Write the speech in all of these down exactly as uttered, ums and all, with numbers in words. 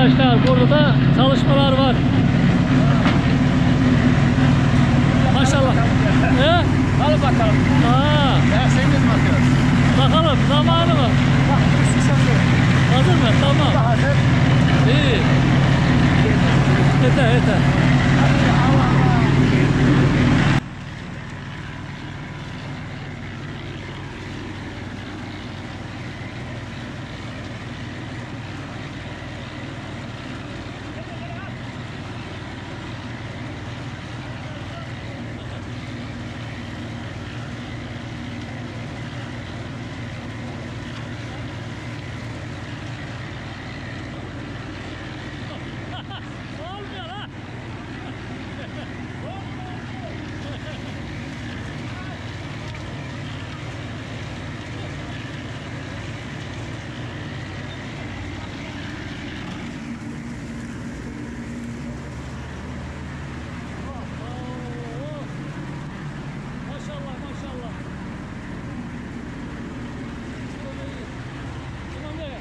arkadaşlar, burada da çalışmalar var. Maşallah. He? Al bakalım. Aa, Derseniz bakıyoruz. bakalım zamanı mı? Bak burası sanıyor. Hazır mı? Tamam. Hazır. İyi. Yeter yeter. Olmuyor ha. Maşallah maşallah. Tamam be.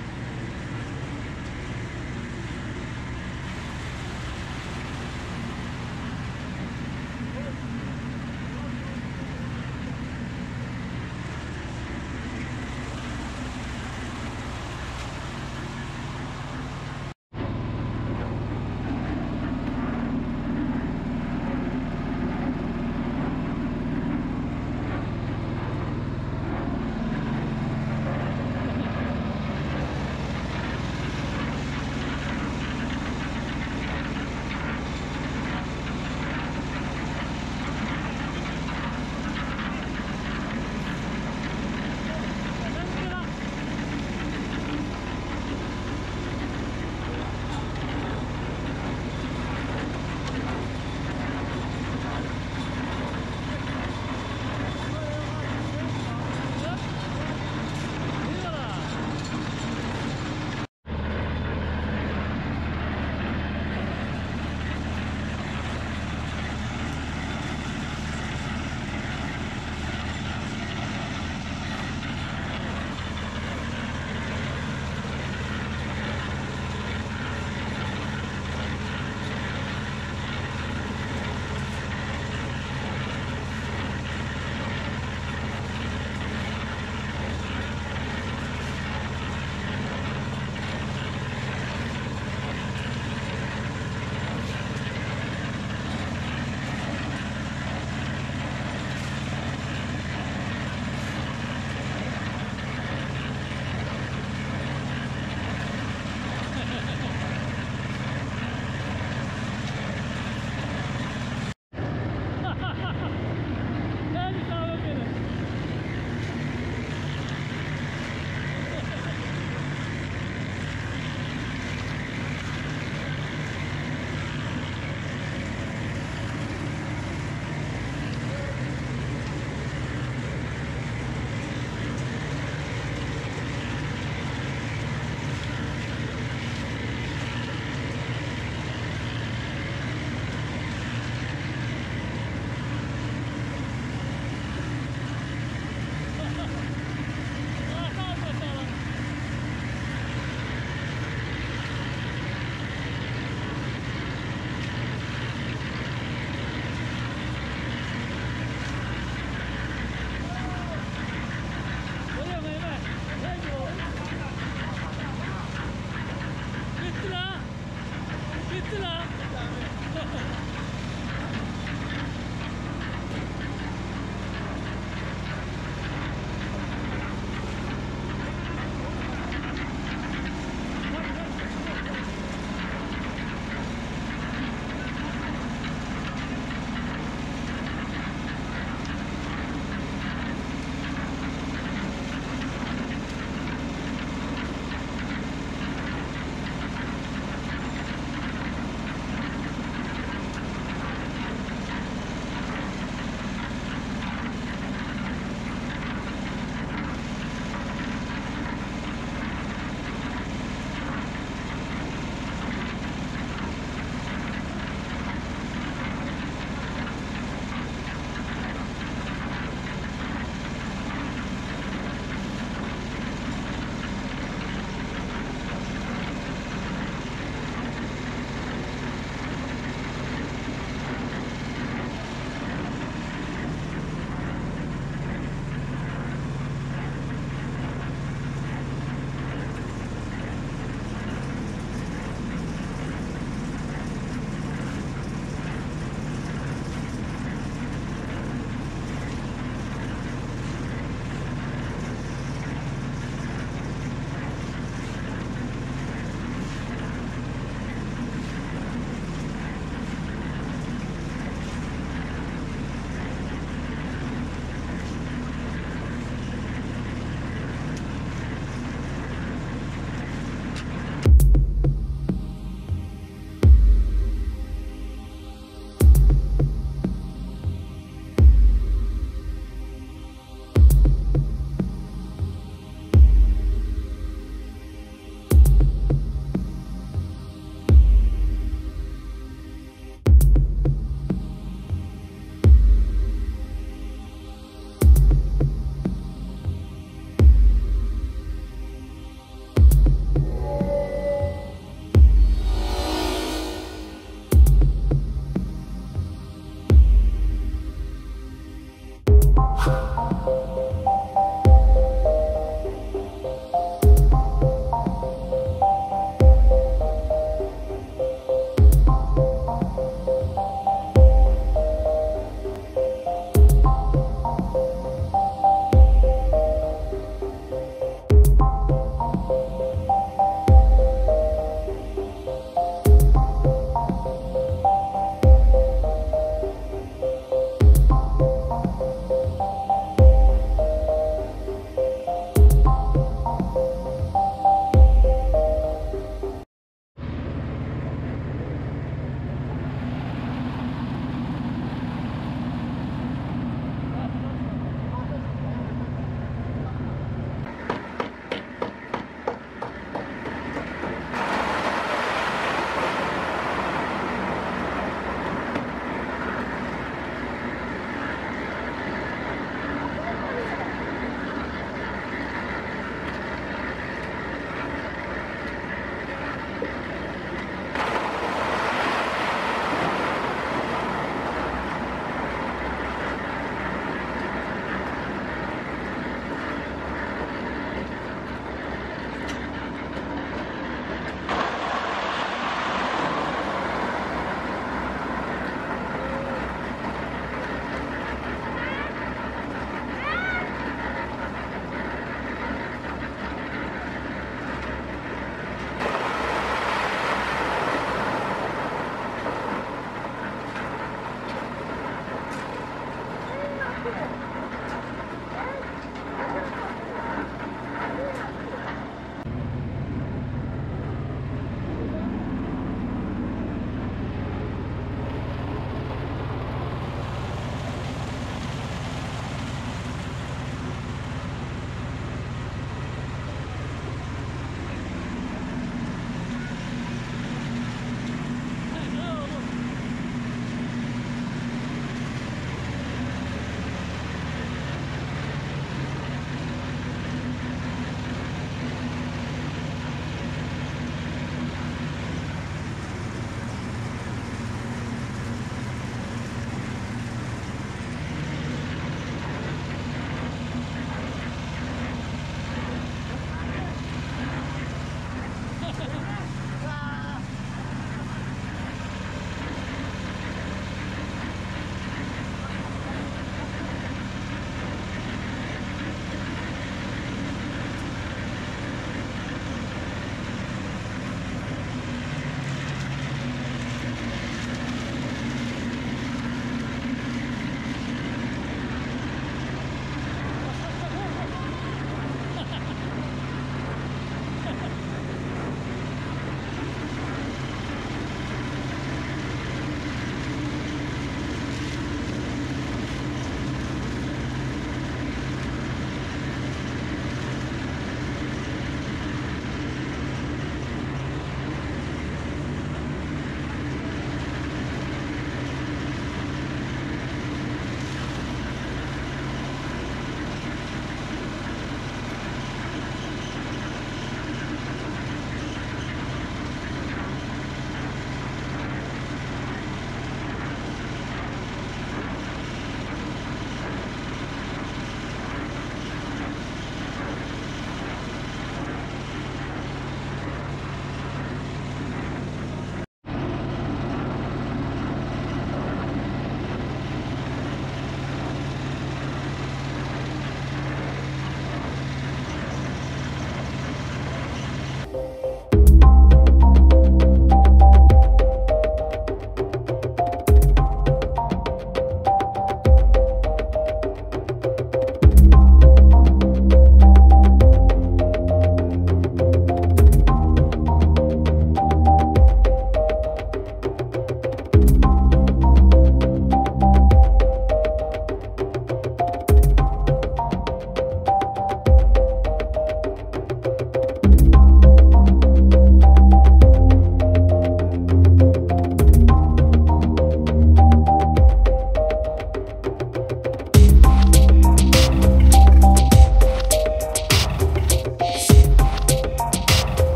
Hadi tamam benim. Bakalım bakalım. Görüyor musun Eymen? Neydi o? Bitti la. Bitti la.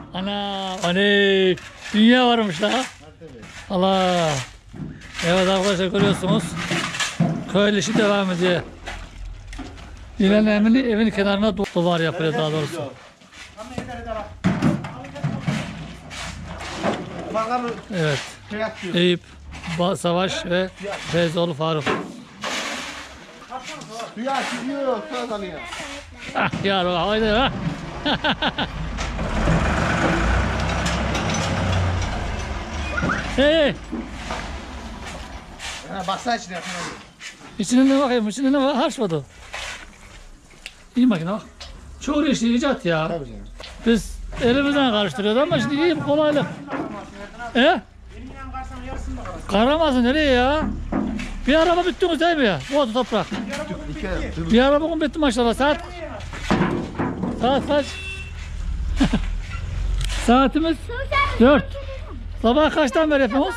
Ana, hani dünya varmış daha. Allah. Evet arkadaşlar görüyorsunuz. Köylü işi devam ediyor. İlan evini evin kenarına duvar yapıyor daha doğrusu. Evet. Eyüp, Ba- Savaş ve Feyzoğlu Faruk. Suya çıkıyor, söz alıyor. Ah ya haydi ha. Hey, Ha, baksana içine yakın abi. içinde ne bakayım? İçinde ne var? Harç vardı. İyi makine bak. Çok işli icat ya. Tabii canım. Biz elimizden karıştırıyoruz ama şimdi iyi bir kolaylık. E? Karamazsın nereye ya? Bir araba bittiniz değil mi ya? Bu adı toprak. İki, Bir araba kum bitti maşallah. Saat Saat kaç? Saatimiz dört. Sabah kaçtan beri yapıyoruz?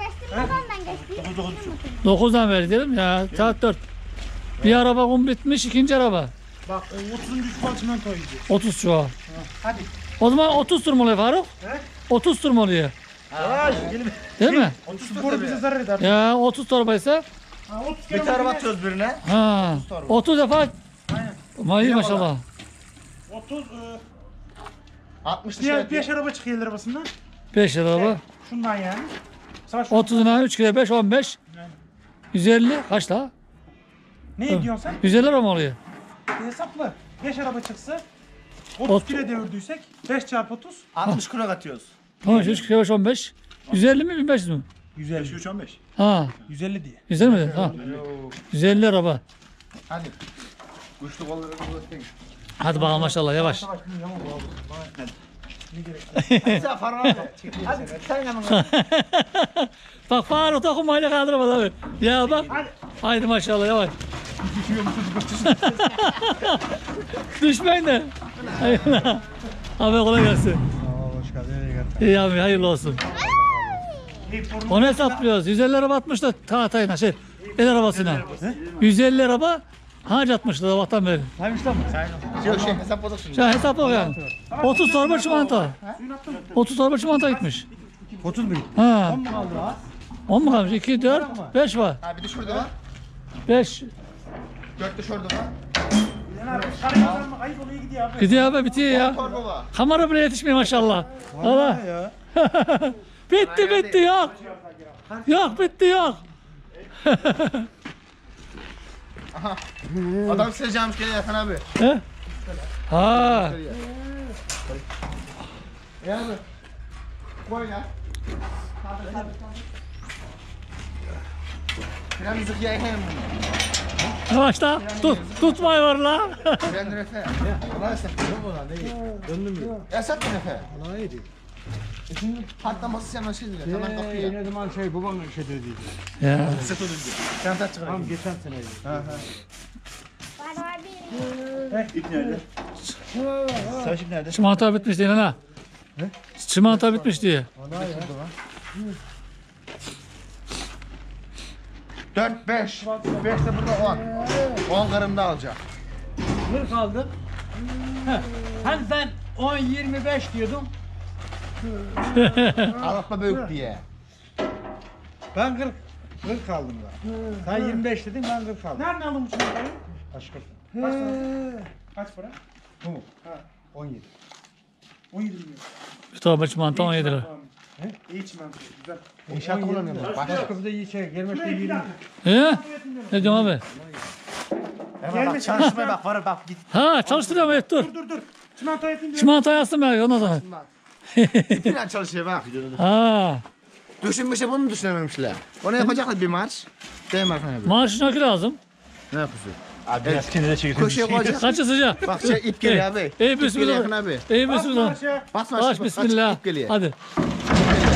dokuzdan beri dedim ya. Saat dört. Bir araba kum bitmiş, ikinci araba. Bak otuzuncu çuval çimento yiyeceğiz. otuz çuval. Hadi. O zaman otuz tur mu oluyor Faruk? He? otuz tur mu oluyor? Yavaş gelin. Değil mi? otuz sporu bize zarar eder. Ya otuz torbaysa Ha, otuz bir kere tarafa makine- atıyoruz birine. ha otuz defa. Aynen. Ma iyi maşallah. otuz e, altmış diğer dışarı beş araba çıkıyor el arabasından. beş araba. Şundan yani. Savaş şu- otuzuna üç kere beş on beş. yüz elli kaç daha? Ne ediyorsun sen? yüz elli lira mı oluyor? Bir hesapla. beş araba çıksa Ot- otuz kilo devirdüysek beş çarpı otuz. altmış kilo atıyoruz. Tamam üç kere beş on beş. yüz elli mi bin beş yüz mü? yüz elli. üç on beş. Ha yüz elli diye. yüz elli mi? Ha. yüz elli araba. Hadi. Güçlü kolları göstereyim. Hadi bakalım maşallah yavaş. Savaş bunu yamuk oldu. Bana- Ne gerek? Sen Faruk'a bak. Hadi sen yanına. Bak Faruk dokunmayla kaldırmadı abi. Ya bak. Haydi maşallah yavaş. Düşmeyin de. Hayırlı. Abi kolay gelsin. Hoş geldin. İyi abi hayırlı olsun. Onu hesaplıyoruz. yüz elli araba atmış da tahtayla şey el arabasına. yüz elli araba harç atmışlar sabahtan beri. Saymışlar mı? Yok şey hesap olursun. Şu an hesapla yani. otuz torba çimento. otuz torba çimento gitmiş. otuz bin. Ha. on mu kaldı ha? on mu kalmış? iki, dört, beş var. Ha bir de şurada var. beş. Dört de şurada var. Lan abi sarı mı? Ayıp oluyor gidiyor abi. Gidiyor abi bitiyor ya. Torba var. Kamera bile yetişmiyor maşallah. Allah. Ya. Bitti bitti yok. Yok bitti yok. Adam sileceğimiz gene yakın abi. He? Ha. Ya abi. Koy ya. Fren müzik yayın. Yavaşla. Tut, tutmayı var la. Fren Efe. Ulan sen. Döndüm mü? Ya satma Efe. Ulan iyiydi. Şimdi patlaması hemen şey diyor. Hemen kapıyor. Ne zaman şey babam şey dedi. Ya. Set olunca. Sen tat çıkar. Tamam geçen seneydi. Ha ha. İp nerede? Saçım nerede? Çimento bitmiş diye ha. Çimento bitmiş diye. Ana ya. Dört, beş. Beş de burada on. On karımda alacak. kırk aldık. Hani sen on yirmi beş diyordun. Arapla büyük diye. Ben kırk. kırk aldım ben. Sen yirmi beş dedin ben kırk aldım. Nereden aldın bu çikolatayı? Aşkım. Kaç para? Kaç para? Bu mu? Ha. on yedi. on yedi milyon. Bir torba çimento on yedi lira. He? İyi çimento. Güzel. İnşaat kullanıyorum. Başka kapıda iyi şey. Gelmekte yirmi. He? Ne diyorsun abi? Hemen bak çalışmaya bak var bak git. Ha çalıştırıyorum evet dur. Dur dur dur. Çimento yetin diyor. Çimento yazsın belki ondan sonra. İpinle çalışıyor bak. Ha. Düşünmüşler bunu düşünememişler. Onu yapacaklar bir marş. Değil mi efendim? Maaşın akı lazım. Ne yapıyorsun? Abi biraz kendine çekin. Köşeye koyacak. Kaçı sıcak? Bak şey ip geliyor abi. İyi İp geliyor bismillah. yakın abi. İyi bismillah. Aşağı. Basma Baş aşkım, bismillah. ip geliyor. Hadi.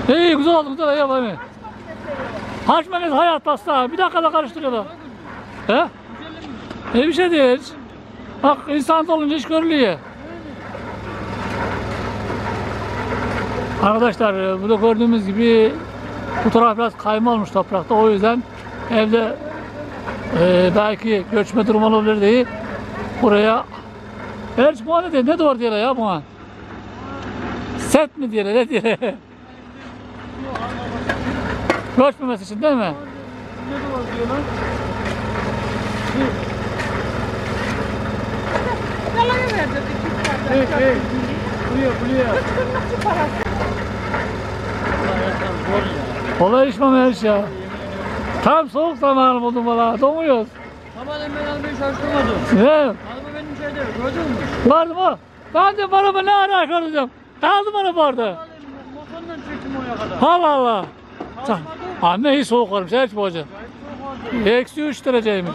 İyi güzel oldu güzel ya bana. Haşmenes hayat pasta. Bir dakikada karıştırıyorlar. He? İyi bir şey değil. Bak insan olunca iş görülüyor. Arkadaşlar burada gördüğümüz gibi bu taraf biraz kayma olmuş toprakta. O yüzden evde e, belki göçme durum olabilir diye buraya Erç bu ne diyor? Ne doğru diyorlar ya buna? Set mi diyorlar? Ne diyorlar? Göçmemesi için değil mi? Ne doğru diyorlar? Kalanı verdi. Hey hey. Buraya buraya. Nasıl parası? Olay işmem Erç ya. Tam soğuk zamanı buldum valla. Donuyoruz. Sabahleyin ben almayı şaşırmadım. Ne? Araba benim şeyde gördün mü? Vardı mı? Ben de araba ne ara kalacağım? Kaldım araba orada. Motorla çektim oraya kadar. Allah Allah. Sa- Anne iyi soğuk varmış Erç bu hoca. Eksi üç dereceymiş.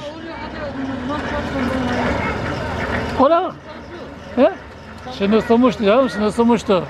Orada. He? Şimdi ısınmıştı canım, şimdi ısınmıştı.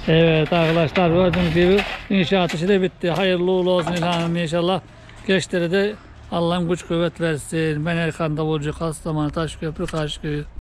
Evet arkadaşlar gördüğünüz gibi inşaat işi de bitti. Hayırlı uğurlu olsun İlhan'ım inşallah. Gençlere de Allah'ın güç kuvvet versin. Ben Erkan Davulcu, Kastamonu, Taşköprü, Karşıköy.